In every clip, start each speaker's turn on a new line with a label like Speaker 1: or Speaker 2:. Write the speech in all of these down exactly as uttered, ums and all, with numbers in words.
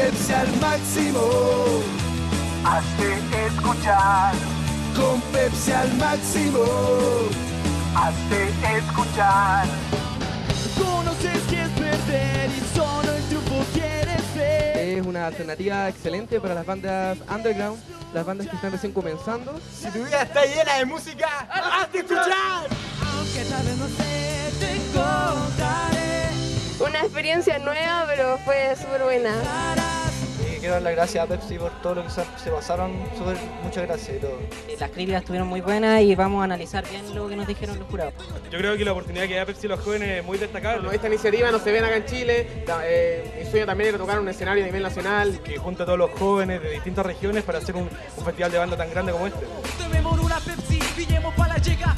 Speaker 1: Pepsi al máximo.
Speaker 2: Hazte escuchar.
Speaker 1: Con Pepsi al máximo.
Speaker 2: Hazte escuchar.
Speaker 3: Conoces que es perder y solo el triunfo quieres ver.
Speaker 4: Es una alternativa excelente para las bandas underground, las bandas que están recién comenzando.
Speaker 5: Si tu vida está llena de música, hazte escuchar.
Speaker 3: Aunque tal vez no sé, te contaré.
Speaker 6: Una experiencia nueva, pero fue súper buena.
Speaker 7: Y quiero dar las gracias a Pepsi por todo lo que se, se pasaron, súper, muchas gracias y todo.
Speaker 8: Las críticas estuvieron muy buenas y vamos a analizar bien lo que nos dijeron los jurados.
Speaker 9: Yo creo que la oportunidad que da Pepsi a los jóvenes es muy destacable.
Speaker 10: Bueno, esta iniciativa no se ven acá en Chile, eh, mi sueño también era tocar un escenario a nivel nacional.
Speaker 9: Que junta a todos los jóvenes de distintas regiones para hacer un, un festival de banda tan grande como este.
Speaker 3: Tomemos una Pepsi, pillemos para la llega.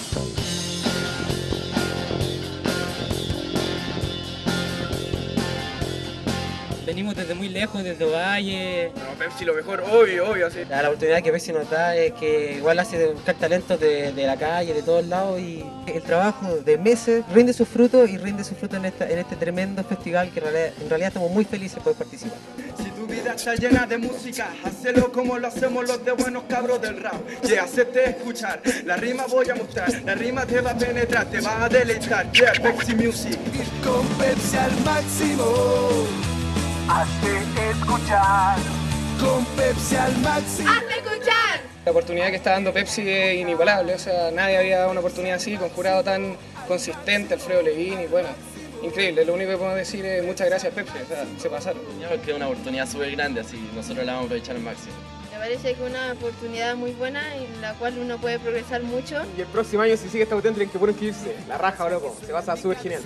Speaker 8: Venimos desde muy lejos, desde Valle.
Speaker 5: No, Pepsi lo mejor, obvio, obvio. Sí.
Speaker 7: La, la oportunidad que Pepsi nos da es que igual hace buscar talentos de, de la calle, de todos lados, y el trabajo de meses rinde sus frutos y rinde sus frutos en, esta, en este tremendo festival que en realidad, en realidad estamos muy felices por participar.
Speaker 5: Si tu vida está llena de música, hacelo como lo hacemos los de buenos cabros del rap. Yeah, hacerte escuchar, la rima voy a mostrar, la rima te va a penetrar, te va a deleitar. Yeah, Pepsi Music.
Speaker 1: Con Pepsi al máximo.
Speaker 2: Hazte escuchar.
Speaker 1: Con Pepsi al máximo.
Speaker 6: ¡Hazte escuchar!
Speaker 10: La oportunidad que está dando Pepsi es inigualable, o sea, nadie había dado una oportunidad así, con jurado tan consistente, Alfredo Levin, y bueno, increíble. Lo único que puedo decir es muchas gracias Pepsi, o sea, se pasaron.
Speaker 11: Yo creo que es una oportunidad súper grande, así nosotros la vamos a aprovechar al máximo.
Speaker 6: Me parece que es una oportunidad muy buena en la cual uno puede progresar mucho.
Speaker 10: Y el próximo año, si sigue esta cuestión, tienen que poder inscribirse. La raja, loco, se pasa súper genial.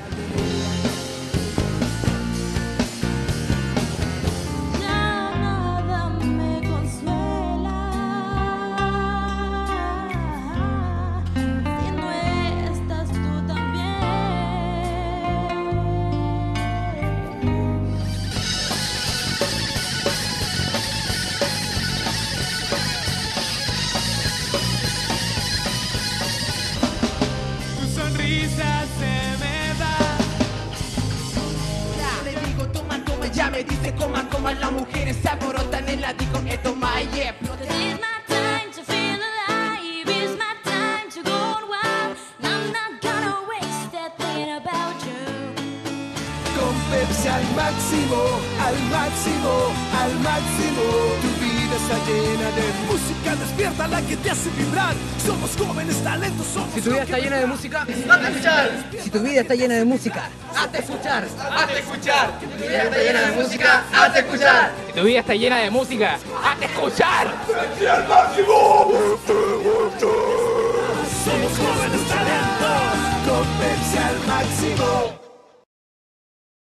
Speaker 3: Se me va. Ya le digo toma, toma, ya me dice coma, coma. Las mujeres se alborotan en la disco, esto my yeah.
Speaker 12: It's my time to feel alive. It's my time to go wild. I'm not gonna waste that thing about you.
Speaker 1: Con Pepsi al máximo, al máximo, al máximo. Tu vida está llena de música, despierta la que te hace vibrar. Somos jóvenes, talentos, somos.
Speaker 4: Si tu vida está llena de música,
Speaker 5: Hazte escuchar.
Speaker 4: si tu vida está llena de música,
Speaker 5: Hazte escuchar. Hazte escuchar. Si tu vida está llena de música, hazte escuchar.
Speaker 13: Si tu vida está llena de música, hazte escuchar.
Speaker 1: Pepsi al máximo. Somos jóvenes talentos. Con Pepsi al máximo.